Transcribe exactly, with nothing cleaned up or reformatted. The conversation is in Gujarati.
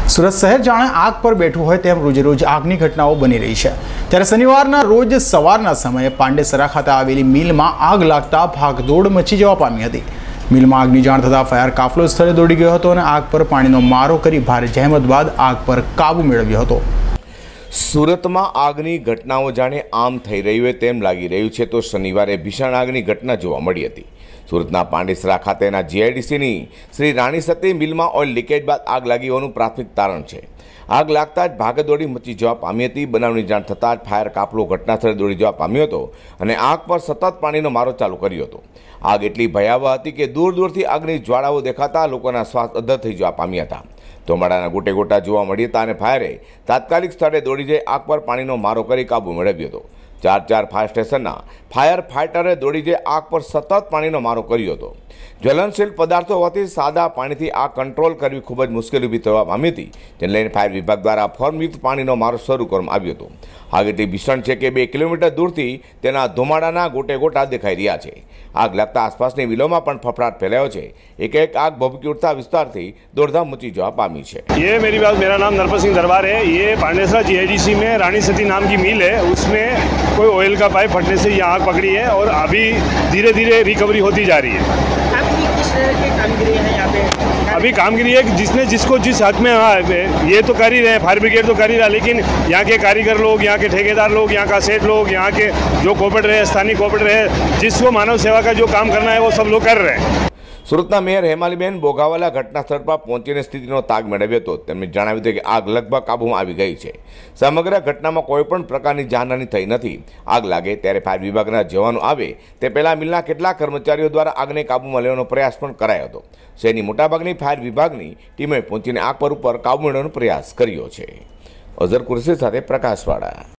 સુરત શહેર જાણે આગ પર બેઠું હોય તેમ રોજે રોજ આગની ઘટનાઓ બની રહી છે। ત્યારે શનિવારના રોજ સવારના સમયે પાંડેસરા ખાતે આવેલી મિલમાં આગ લાગતા ભાગદોડ મચી જવા પામી હતી। મિલમાં આગની જાણ થતાં ફાયર કાફલો સ્થળે દોડી ગયો હતો અને આગ પર પાણીનો મારો કરી ભારે જહેમત બાદ આગ પર કાબુ મેળવ્યો હતો। સુરતમાં આગની ઘટનાઓ જાણે આમ થઈ રહી હોય તેમ લાગી રહ્યું છે તો શનિવારે ભીષણ આગની ઘટના જોવા મળી હતી। સુરતના પાંડેસરા ખાતેના જીઆઈડીસીની શ્રી રાણી સતી મિલમાં ઓઇલ લીકેજ બાદ આગ લાગી હોવાનું પ્રાથમિક તારણ છે। આગ લાગતા જ ભાગદોડી મચી જવા પામી હતી। બનાવની જાણ થતાં જ ફાયર કાફલો ઘટનાસ્થળે દોડી જવા પામ્યો હતો અને આગ પર સતત પાણીનો મારો ચાલુ કર્યો હતો। આગ એટલી ભયાવહ હતી કે દૂર દૂરથી આગની જ્વાળાઓ દેખાતા લોકોના શ્વાસ અદ્ધર થઈ જવા પામ્યા હતા। ધોમાડાના ગોટે ગોટા જોવા મળ્યા હતા અને ફાયરે તાત્કાલિક સ્થળે દોડી જઈ આગ પર પાણીનો મારો કરી કાબુ મેળવ્યો હતો। ચાર ચાર ફાયર સ્ટેશનના ફાયર ફાઇટરે દોડી જઈ આગ પર સતત પાણીનો મારો કર્યો હતો। જ્વલનશીલ પદાર્થો હોવાથી સાદા પાણીથી આગ કંટ્રોલ કરવી ખૂબ જ મુશ્કેલ ઊભી થવા પામી હતી, જેને લઈને ફાયર વિભાગ દ્વારા ફોર્મયુક્ત પાણીનો મારો શરૂ કરવામાં આવ્યો હતો। આગ એટલી ભીષણ છે કે બે કિલોમીટર દૂરથી તેના ધુમાડાના ગોટે ગોટા દેખાઈ રહ્યા છે। આગ લાગતા આસપાસની વિલોમાં પણ ફફડાટ ફેલાયો છે। એક એક આગ ભભૂકી ઉઠતા વિસ્તારથી દોડધામ મચી જવા પામી છે। ये मेरी बात मेरा नाम नरपत सिंह दरबार है। ये पांडेसरा जीआईडीसी में रानी सती नाम की मिल है, उसमें कोई ऑयल का पाइप फटने से ये आग पकड़ी है और अभी धीरे धीरे रिकवरी होती जा रही है। आपकी किस तरह की कामगिरी है यहाँ पे? अभी कामगिरी है कि जिसने जिसको जिस हक में हाँ ये तो कर ही रहे हैं, फायर ब्रिगेड तो कर ही रहा, लेकिन यहाँ के कारीगर लोग, यहाँ के ठेकेदार लोग, यहाँ का सेठ लोग, यहाँ के जो कोऑपरेट रहे, स्थानीय कोऑपरेट रहे, जिसको मानव सेवा का जो काम करना है वो सब लोग कर रहे हैं। સુરતના મેયર હેમાલીબેન બોગાવાલા ઘટના સ્થળ પર પહોંચીને સ્થિતિનો તાગ મેળવ્યો હતો। તેમણે જણાવ્યું હતું કે આગ લગભગ કાબૂમાં આવી ગઈ છે। સમગ્ર ઘટનામાં કોઈ પણ પ્રકારની જાનહાનિ થઈ નથી। આગ લાગે ત્યારે ફાયર વિભાગના જવાનો આવે તે પહેલા મિલના કેટલાક કર્મચારીઓ દ્વારા આગને કાબૂમાં લેવાનો પ્રયાસ પણ કરાયો હતો। શહેરની મોટાભાગની ફાયર વિભાગની ટીમે પહોંચીને આગ પર ઉપર કાબૂ મેળવવાનો પ્રયાસ કર્યો છે। અઝર કુરેશી સાથે પ્રકાશવાળા।